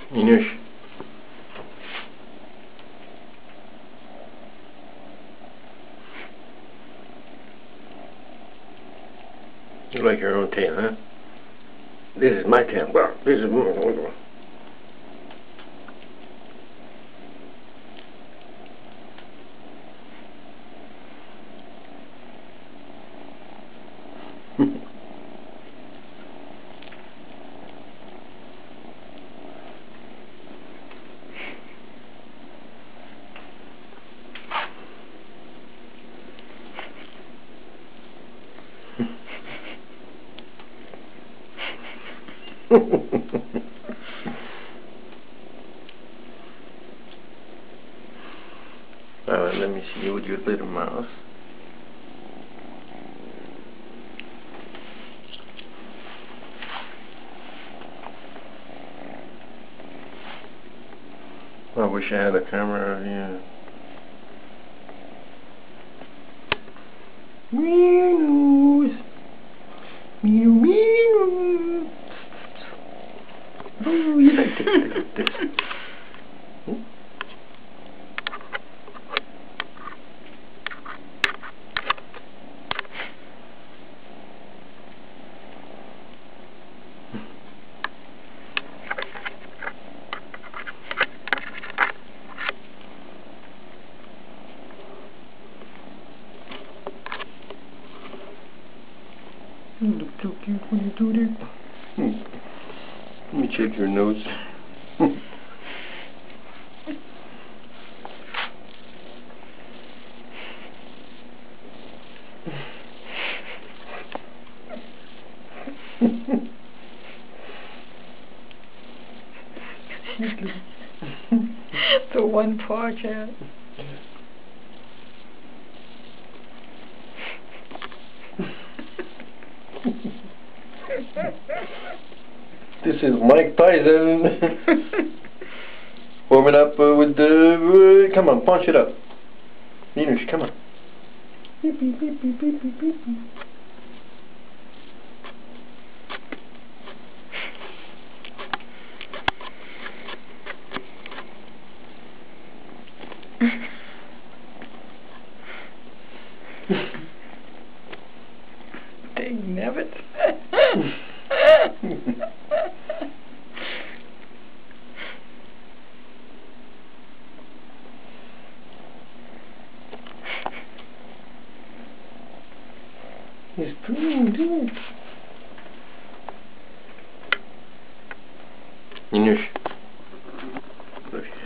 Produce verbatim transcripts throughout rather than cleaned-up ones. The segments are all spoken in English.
Inish. You like your own tail, huh? This is my tail. Well, this is my Alright, let me see you with your little mouse. I wish I had a camera here. Meows. Meow meow. Oh, you like this, this, this. Hmm? You look so cute when you do that. Hmm. Let me check your nose. The one paw cat. This is Mike Tyson. Warming up uh, with the... Uh, come on, punch it up. Ninush, come on. Beep, beep, beep, beep, beep, beep, beep. Dang nabbit. He's pretty good. Ninush. Look here.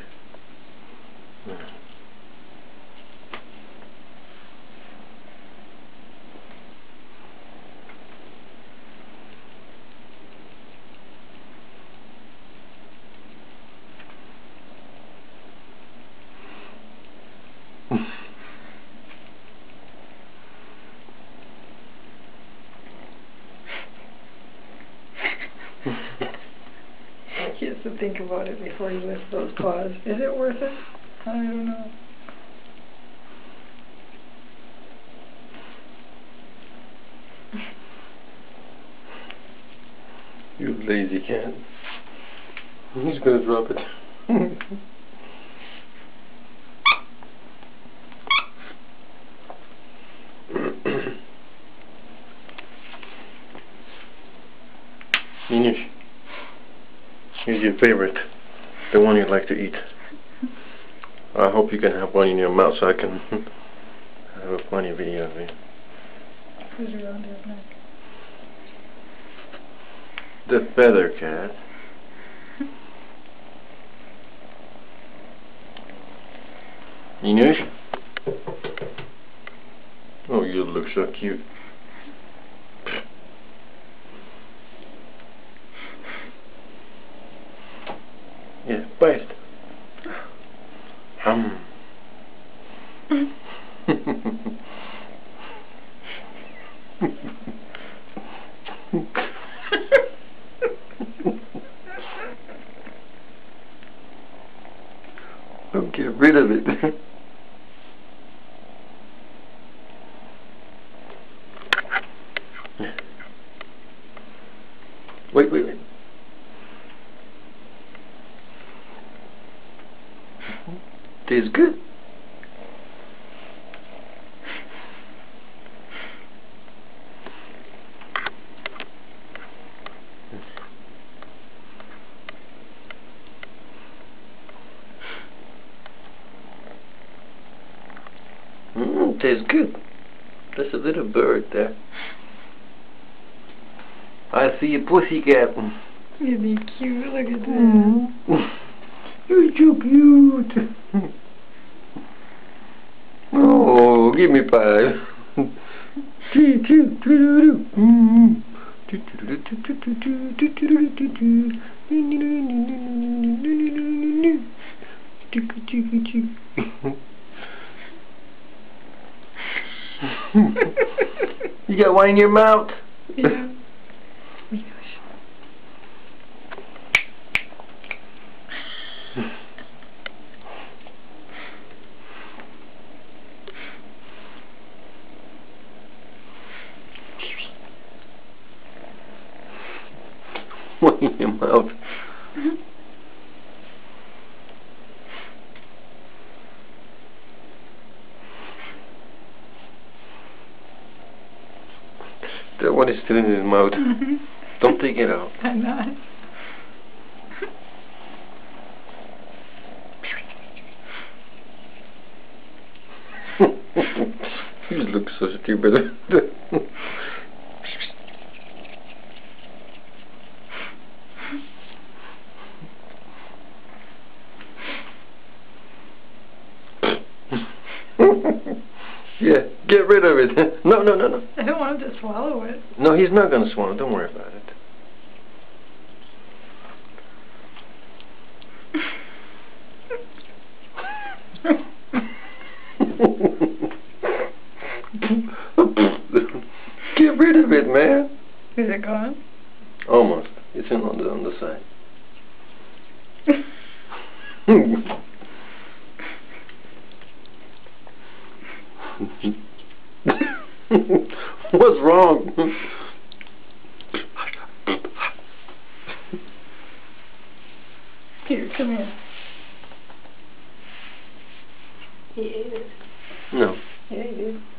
He has to think about it before he lifts those paws. Is it worth it? I don't know. You lazy cat. He's gonna drop it. Ninush, here's your favorite, the one you like to eat. I hope you can have one in your mouth so I can have a funny video of it. Who's around his neck? The feather cat. Ninush? Oh, you look so cute. Yeah, bite. Hum. Don't get rid of it. Wait, wait, wait. Tastes good. Mmm, tastes good. There's a little bird there. I see a pussycat. Isn't he cute? Look at that. Mm. You're so cute. Oh, give me five. Choo choo choo doo. You got one in your mouth? Yeah. Oh my gosh. One in your mouth. That one is still in his mouth. Mm-hmm. Don't take it out. I'm not. You look so stupid. Yeah, get rid of it. No, no, no, no. I don't want him to swallow it. No, he's not going to swallow. Don't worry about it. Get rid of it, man. Is it gone? Almost. It's in on the on the side. What's wrong? Here, come here. He ate it. No. Yeah, he did.